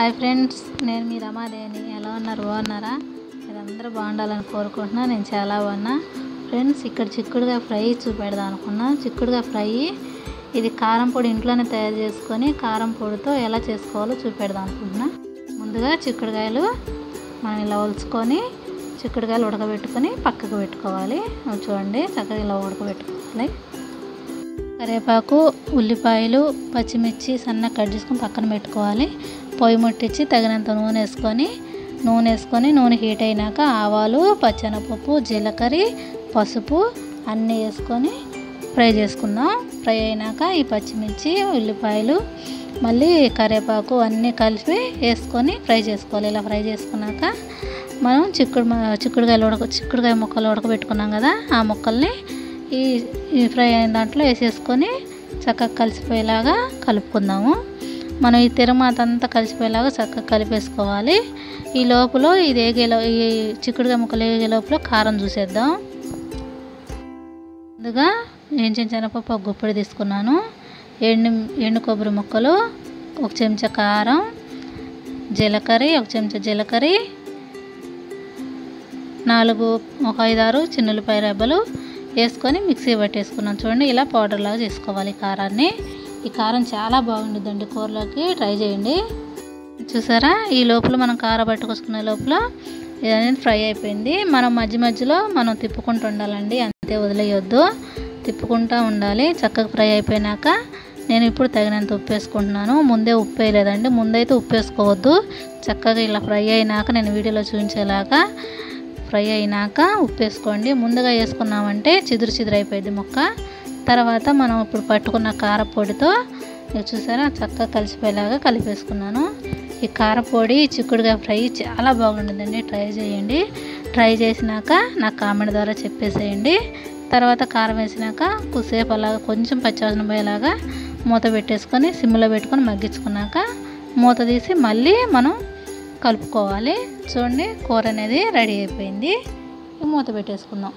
Hi friends, నేను మీ రమాదేవిని. ఎలా ఉన్నారు? బాగున్నారా? మీరందరూ బాగుండాలని కోరుకుంటున్నా. నేను చాలా బాగున్నా ఫ్రెండ్స్. ఇక్కడ చిక్కుడుకాయ ఫ్రై చూపెడదాం అనుకున్నా. చిక్కుడుకాయ ఫ్రై ఇది కారం పొడి ఇంట్లోనే తయారు చేసుకొని కారం పొడితో ఎలా చేసుకోవాలో చూపెడదాం అనుకుంటున్నా. ముందుగా చిక్కుడుకాయలు మనం ఇలా ఒలుచుకొని చిక్కుడుకాయలు ఉడకబెట్టుకొని పక్కకు పెట్టుకోవాలి. చూడండి, చక్కగా ఇలా ఉడకబెట్టుకోవాలి. కరివేపాకు, ఉల్లిపాయలు, పచ్చిమిర్చి సన్నగా కట్ చేసుకొని పక్కన పెట్టుకోవాలి. పొయ్యి ముట్టించి తగినంత నూనె వేసుకొని నూనె హీట్ అయినాక ఆవాలు, పచ్చెనపప్పు, జీలకర్ర, పసుపు అన్నీ వేసుకొని ఫ్రై చేసుకుందాం. ఫ్రై అయినాక ఈ పచ్చిమిర్చి, ఉల్లిపాయలు, మళ్ళీ కరివేపాకు అన్నీ కలిపి వేసుకొని ఫ్రై చేసుకోవాలి. ఇలా ఫ్రై చేసుకున్నాక మనం చిక్కుడుకాయ ముక్కలు ఉడకబెట్టుకున్నాం కదా, ఆ ముక్కల్ని ఈ ఫ్రై అయిన దాంట్లో వేసేసుకొని చక్కగా కలిసిపోయేలాగా కలుపుకుందాము. మనం ఈ తిరమాత అంతా కలిసిపోయేలాగా చక్కగా కలిపేసుకోవాలి. ఈ లోపల ఈ చిక్కుడుకాయ ముక్కలు వేగే లోపల కారం చూసేద్దాం. ముందుగా శనగపప్పు ఒక గుప్పెడు తీసుకున్నాను. ఎండు కొబ్బరి ముక్కలు, ఒక చెంచా కారం, ఒక చెంచా జీలకర్ర, 5-6 చిన్నులపాయ రెబ్బలు వేసుకొని మిక్సీ పట్టేసుకున్నాం. చూడండి, ఇలా పౌడర్ లాగా చేసుకోవాలి కారాన్ని. ఈ కారం చాలా బాగుంటుందండి కూరలోకి, ట్రై చేయండి. చూసారా, ఈ లోపల మనం కారం పట్టుకొసుకునే లోపల ఇదనేది ఫ్రై అయిపోయింది. మనం మధ్యలో మనం తిప్పుకుంటూ ఉండాలండి, అంతే వదిలేయొద్దు, తిప్పుకుంటూ ఉండాలి. చక్కగా ఫ్రై అయిపోయినాక నేను ఇప్పుడు తగినంత ఉప్పు వేసుకుంటున్నాను. ముందే ఉప్పు వేయలేదండి, ముందైతే ఉప్పు వేసుకోవద్దు. చక్కగా ఇలా ఫ్రై అయినాక నేను వీడియోలో చూపించేలాగా ఫ్రై అయినాక ఉప్పు వేసుకోండి. ముందుగా వేసుకున్నామంటే చిదురు అయిపోయింది ముక్క. తర్వాత మనం ఇప్పుడు పట్టుకున్న కారపొడితో చూసారా చక్కగా కలిసిపోయేలాగా కలిపేసుకున్నాను. ఈ కారపొడి చిక్కుడుకాయ ఫ్రై చాలా బాగుంటుందండి, ట్రై చేయండి. ట్రై చేసినాక నాకు కామెంట్ ద్వారా చెప్పేసేయండి. తర్వాత కారం వేసినాక కొద్దిసేపు అలాగా కొంచెం పచ్చివాసన పోయేలాగా మూత పెట్టేసుకొని సిమ్లో పెట్టుకొని మగ్గించుకున్నాక మూత తీసి మళ్ళీ మనం కలుపుకోవాలి. చూడండి, కూర అనేది రెడీ అయిపోయింది. మూత పెట్టేసుకుందాం.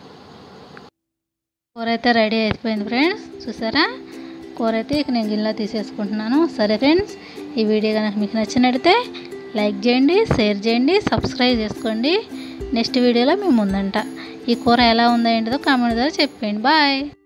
కూర అయితే రెడీ అయిపోయింది ఫ్రెండ్స్. చూసారా, కూర అయితే ఇక నేను గిన్నెలో తీసేసుకుంటున్నాను. సరే ఫ్రెండ్స్, ఈ వీడియో కనుక మీకు నచ్చినట్లయితే లైక్ చేయండి, షేర్ చేయండి, సబ్స్క్రైబ్ చేసుకోండి. నెక్స్ట్ వీడియోలో మేము ముందంట. ఈ కూర ఎలా ఉందో ఏంటిదో కామెంట్ ద్వారా చెప్పండి. బాయ్.